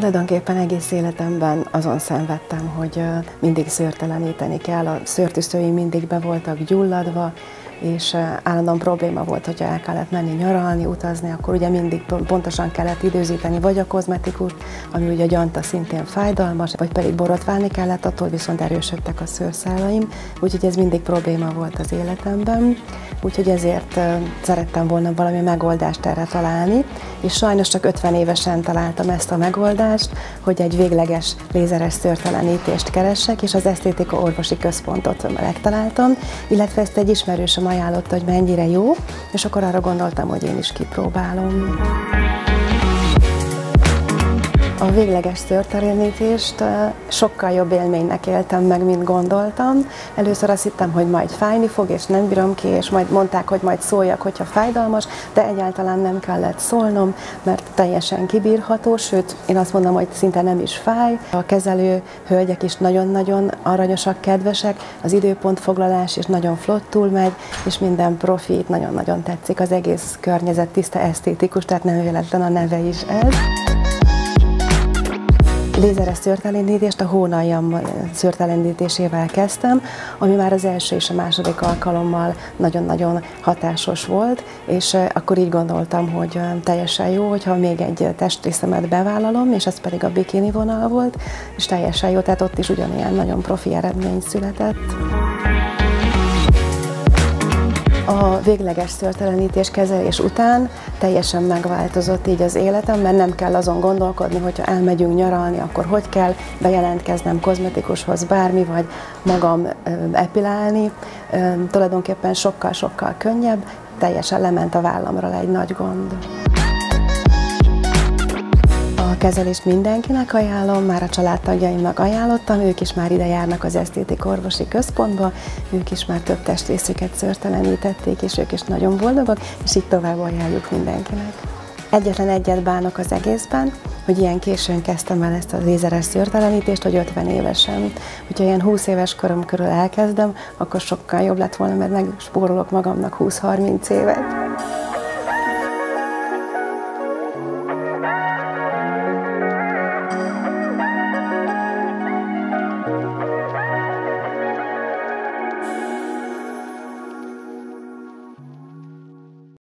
Tulajdonképpen egész életemben azon szenvedtem, hogy mindig szőrteleníteni kell, a szőrtűzőim mindig be voltak gyulladva, és állandóan probléma volt, hogyha el kellett menni nyaralni, utazni, akkor ugye mindig pontosan kellett időzíteni, vagy a kozmetikust, ami ugye a gyanta szintén fájdalmas, vagy pedig borotválni kellett, attól viszont erősödtek a szőrszálaim, úgyhogy ez mindig probléma volt az életemben, úgyhogy ezért szerettem volna valami megoldást erre találni, és sajnos csak 50 évesen találtam ezt a megoldást, hogy egy végleges lézeres szőrtelenítést keressek, és az Esztétika Orvosi Központot megtaláltam, illetve ezt egy ismerősöm ajánlotta, hogy mennyire jó, és akkor arra gondoltam, hogy én is kipróbálom. A végleges szőrtelenítést sokkal jobb élménynek éltem meg, mint gondoltam. Először azt hittem, hogy majd fájni fog, és nem bírom ki, és majd mondták, hogy majd szóljak, hogyha fájdalmas, de egyáltalán nem kellett szólnom, mert teljesen kibírható, sőt, én azt mondom, hogy szinte nem is fáj. A kezelő hölgyek is nagyon-nagyon aranyosak, kedvesek, az időpontfoglalás is nagyon flottul megy, és minden profi, nagyon-nagyon tetszik, az egész környezet tiszta esztétikus, tehát nem véletlen a neve is ez. Lézeres szőrtelenítést a hónaljam szőrtelenítésével kezdtem, ami már az első és a második alkalommal nagyon-nagyon hatásos volt, és akkor így gondoltam, hogy teljesen jó, hogyha még egy testrészemet bevállalom, és ez pedig a bikini vonal volt, és teljesen jó, tehát ott is ugyanilyen nagyon profi eredmény született. A végleges szőrtelenítés kezelés után teljesen megváltozott így az életem, mert nem kell azon gondolkodni, hogyha elmegyünk nyaralni, akkor hogy kell bejelentkeznem kozmetikushoz bármi, vagy magam epilálni. Tulajdonképpen sokkal-sokkal könnyebb, teljesen lement a vállamról egy nagy gond. A kezelést mindenkinek ajánlom, már a családtagjaimnak ajánlottam, ők is már ide járnak az Esztétika Orvosi Központba, ők is már több testrészüket szőrtelenítették, és ők is nagyon boldogok, és így tovább ajánljuk mindenkinek. Egyetlen egyet bánok az egészben, hogy ilyen későn kezdtem el ezt a lézeres szőrtelenítést, hogy 50 évesen. Hogyha ilyen 20 éves korom körül elkezdem, akkor sokkal jobb lett volna, mert megspórolok magamnak 20-30 évet.